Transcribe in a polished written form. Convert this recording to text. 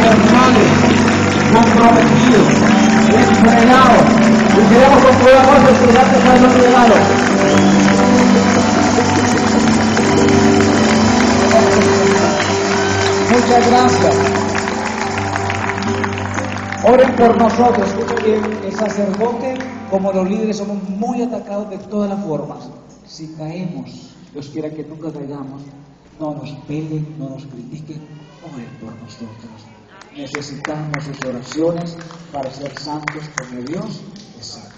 personales, comprometidos, entregados. Y queremos con todo amor entregarte para los regalos. Muchas gracias. Oren por nosotros. Escuchen bien, el sacerdote, como los líderes, somos muy atacados de todas las formas. Si caemos, Dios quiera que nunca caigamos, no nos peguen, no nos critiquen, oren por nosotros. Necesitamos sus oraciones para ser santos como Dios es santo.